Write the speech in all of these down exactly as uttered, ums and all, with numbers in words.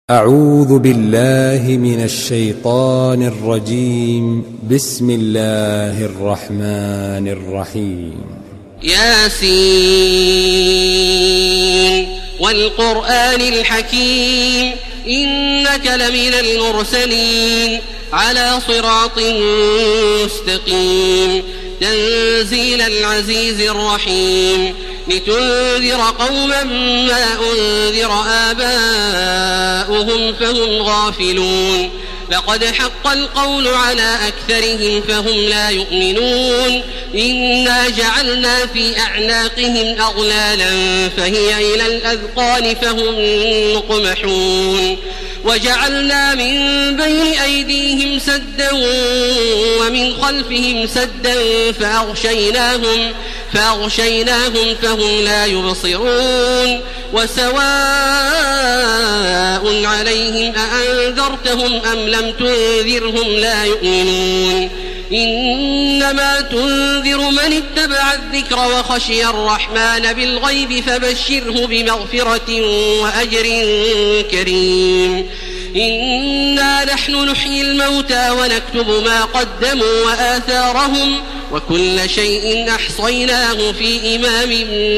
أعوذ بالله من الشيطان الرجيم. بسم الله الرحمن الرحيم. ياسين والقرآن الحكيم إنك لمن المرسلين على صراط مستقيم تنزيل العزيز الرحيم لتنذر قوما ما أنذر آباؤهم فهم غافلون لقد حق القول على أكثرهم فهم لا يؤمنون إنا جعلنا في أعناقهم أغلالا فهي إلى الأذقان فهم مقمحون وجعلنا من بين أيديهم سدا ومن خلفهم سدا فأغشيناهم فأغشيناهم فهم لا يبصرون وسواء عليهم أأنذرتهم أم لم تنذرهم لا يؤمنون إنما تنذر من اتبع الذكر وخشي الرحمن بالغيب فبشره بمغفرة وأجر كريم إنا نحن نحيي الموتى ونكتب ما قدموا وآثارهم وكل شيء أحصيناه في إمام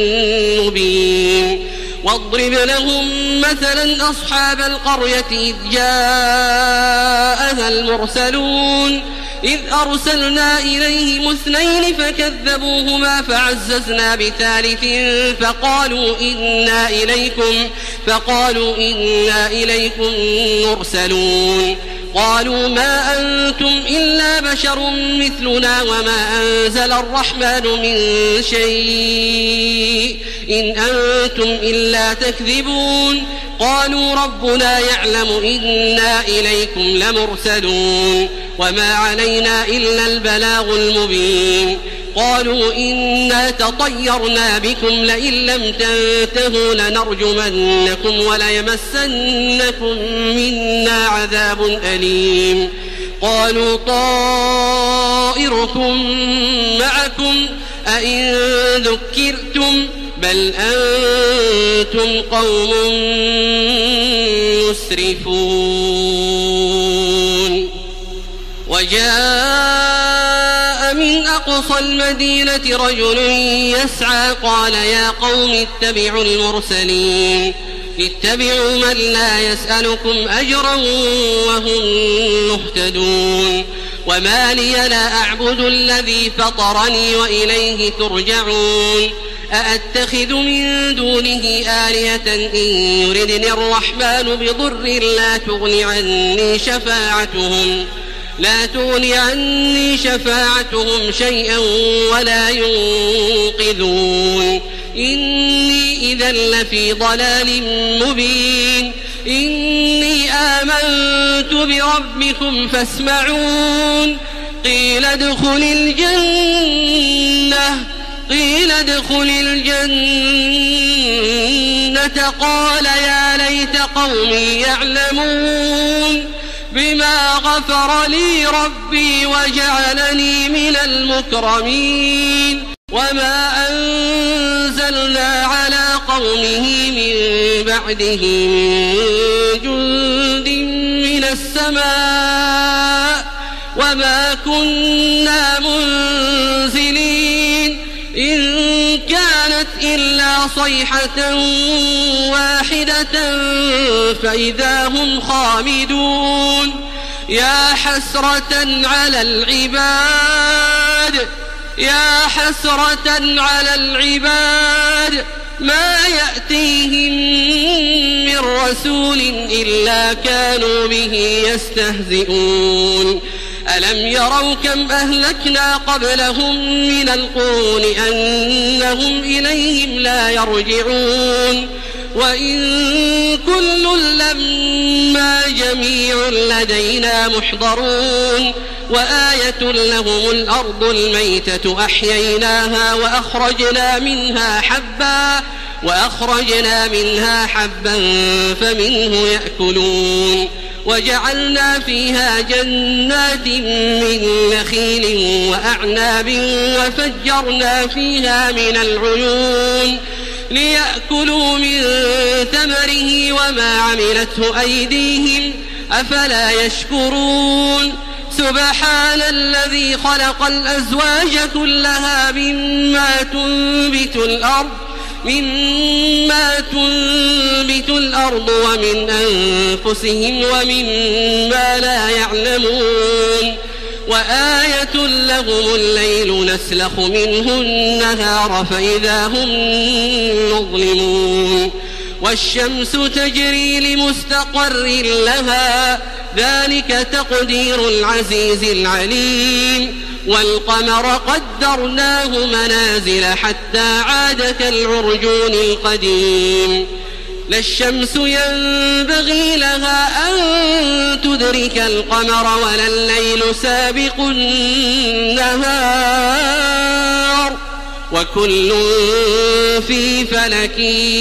مبين واضرب لهم مثلا أصحاب القرية إذ جاءها المرسلون إذ أرسلنا إليهم اثنين فكذبوهما فعززنا بثالث فقالوا إنا إليكم فقالوا إنا إليكم مرسلون قالوا ما أنتم إلا بشر مثلنا وما أنزل الرحمن من شيء إن أنتم إلا تكذبون قالوا ربنا يعلم إنا إليكم لمرسلون وما علينا إلا البلاغ المبين قالوا إنا تطيرنا بكم لئن لم تنتهوا لنرجمنكم وليمسنكم منا عذاب أليم قالوا طائركم معكم أئن ذكرتم بل أنتم قوم مسرفون وجاء من أقصى المدينة رجل يسعى قال يا قوم اتبعوا المرسلين اتبعوا من لا يسألكم أجرا وهم مهتدون وما لي لا أعبد الذي فطرني وإليه ترجعون أأتخذ من دونه آلهة إن يردني الرحمن بضر لا تغن عني شفاعتهم لا تغن عني شفاعتهم شيئا ولا ينقذون إني إذا لفي ضلال مبين إني آمنت بربكم فاسمعون قيل ادخل الجنة قيل ادخل الجنة قال يا ليت قومي يعلمون بما غفر لي ربي وجعلني من المكرمين وما أنزلنا على قومه من بعده من جند من السماء وما كنا منزلين إن كانت إلا صيحة واحدة فإذا هم خامدون يا حسرة على العباد يا حسرة على العباد ما يأتيهم من رسول إلا كانوا به يستهزئون ألم يروا كم أهلكنا قبلهم من القرون أنهم إليهم لا يرجعون وإن كل لما جميع لدينا محضرون وآية لهم الأرض الميتة أحييناها وأخرجنا منها حبا وأخرجنا منها حبا فمنه يأكلون وجعلنا فيها جنات من نخيل وأعناب وفجرنا فيها من العيون ليأكلوا من ثمره وما عملته أيديهم أفلا يشكرون سبحان الذي خلق الأزواج كلها مما تنبت الأرض مما تنبت الأرض ومن أنفسهم ومما لا يعلمون وآية لهم الليل نسلخ منه النهار فإذا هم مظلمون والشمس تجري لمستقر لها ذلك تقدير العزيز العليم والقمر قدرناه منازل حتى عاد كالعرجون القديم لا الشمس ينبغي لها أن تدرك القمر ولا الليل سابق النهار وكل في فلك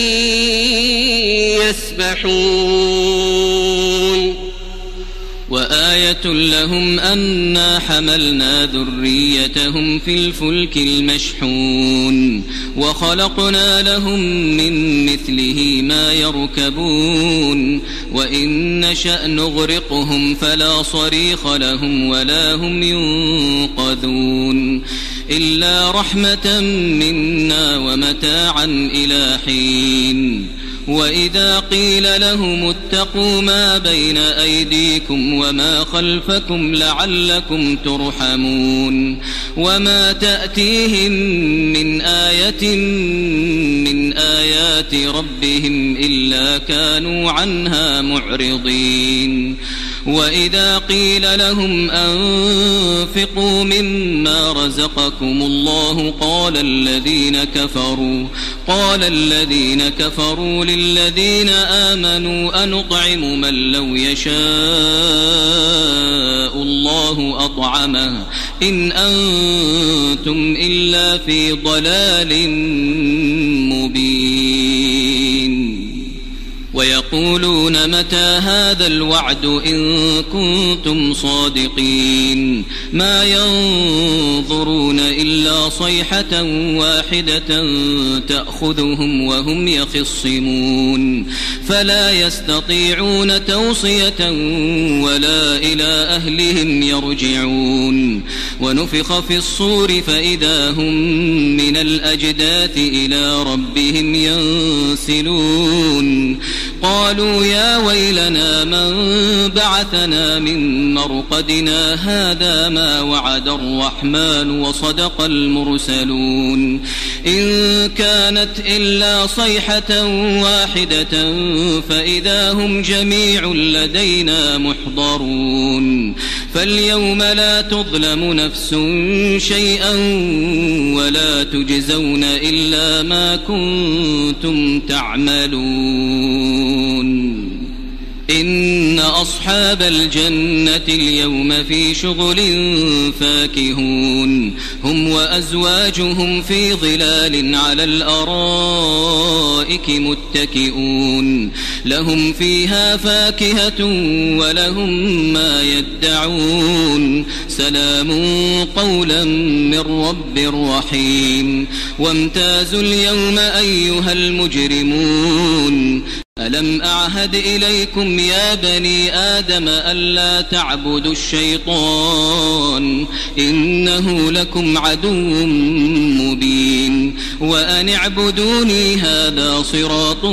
يسبحون وآية لهم أنا حملنا ذريتهم في الفلك المشحون وخلقنا لهم من مثله ما يركبون وإن نشأ نغرقهم فلا صريخ لهم ولا هم ينقذون إلا رحمة منا ومتاعا إلى حين وإذا قيل لهم اتقوا ما بين أيديكم وما خلفكم لعلكم ترحمون وما تأتيهم من آية من آيات ربهم إلا كانوا عنها معرضين وإذا قيل لهم أنفقوا مما رزقكم الله قال الذين كفروا قال الذين كفروا للذين آمنوا أنطعم من لو يشاء الله أطعمه إن أنتم إلا في ضلال مبين ويقولون متى هذا الوعد إن كنتم صادقين ما ينظرون إلا صيحة واحدة تأخذهم وهم يخصمون فلا يستطيعون توصية ولا إلى أهلهم يرجعون ونفخ في الصور فإذا هم من الأجداث إلى ربهم ينسلون قالوا يا ويلنا من بعثنا من مرقدنا هذا ما وعد الرحمن وصدق المرسلون إن كانت إلا صيحة واحدة فإذا هم جميع لدينا محضرون فاليوم لا تظلم نفس شيئا ولا تجزون إلا ما كنتم تعملون إن أصحاب الجنة اليوم في شغل فاكهون هم وأزواجهم في ظلال على الأرائك متكئون لهم فيها فاكهة ولهم ما يدعون سلام قولا من رب رحيم وامتازوا اليوم أيها المجرمون ألم أعهد إليكم يا بني آدم ألا تعبدوا الشيطان إنه لكم عدو مبين وأن اعبدوني هذا صراط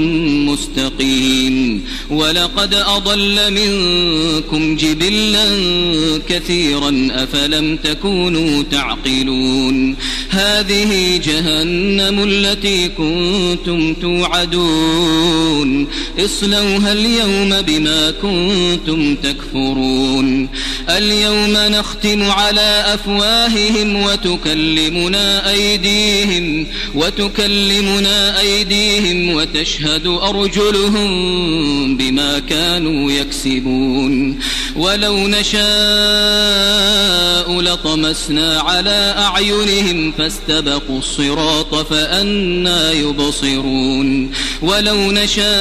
مستقيم ولقد أضل منكم جبلا كثيرا أفلم تكونوا تعقلون هذه جهنم التي كنتم توعدون اصلوها اليوم بما كنتم تكفرون اليوم نختم على أفواههم وتكلمنا أيديهم وتكلمنا أيديهم وتشهد أرجلهم بما كانوا يكسبون ولو نشاء لطمسنا على أعينهم فاستبقوا الصراط فأنى يبصرون ولو نشاء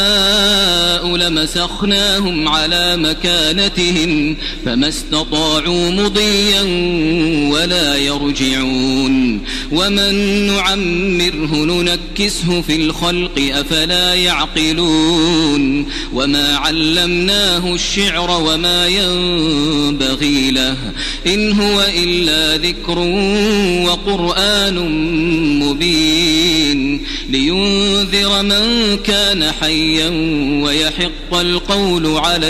لمسخناهم على مكانتهم فما استطاعوا مضيا ولا يرجعون ومن نعمره نعمره ننكسه في الخلق أفلا يعقلون وما علمناه الشعر وما ينبغي له إن هو إلا ذكر وقرآن مبين لينذر من كان حيا ويحق القول على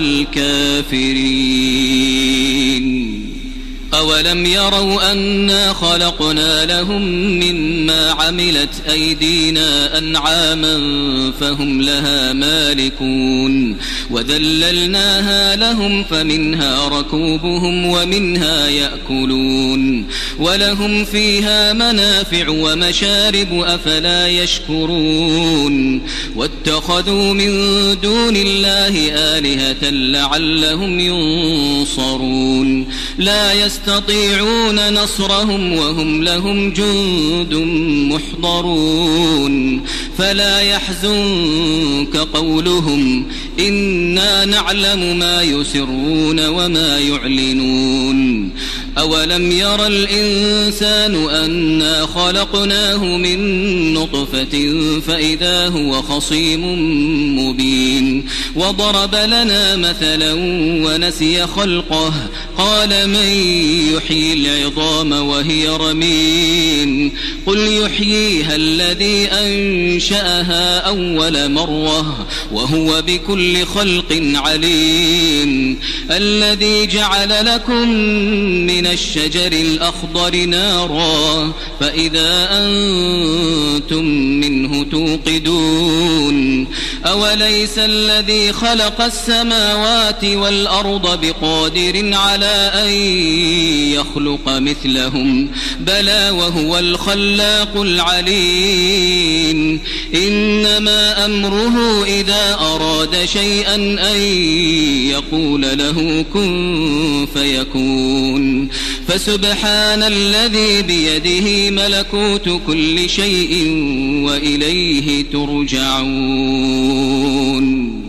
الكافرين أولم يروا أنا خلقنا لهم مما عملت أيدينا أنعاما فهم لها مالكون وذللناها لهم فمنها ركوبهم ومنها يأكلون ولهم فيها منافع ومشارب أفلا يشكرون واتخذوا من دون الله آلهة لعلهم ينصرون لا يستطيعون نصرهم وهم لهم جند محضرون فلا يحزنك قولهم إنا نعلم ما يسرون وما يعلنون أولم ير الإنسان أنا خلقناه من نطفة فإذا هو خصيم مبين وضرب لنا مثلا ونسي خلقه قال من يحيي العظام وهي رميم قل يحييها الذي أنشأها أول مرة وهو بكل خلق عليم الذي جعل لكم من الشجر الأخضر نارا فإذا أنتم منه توقدون أوليس الذي خلق السماوات والأرض بقادر على أن يخلق مثلهم بلى وهو الخلاق العليم إنما أمره إذا أراد شيئا أن يقول له كن فيكون فسبحان الذي بيده ملكوت كل شيء وإليه ترجعون.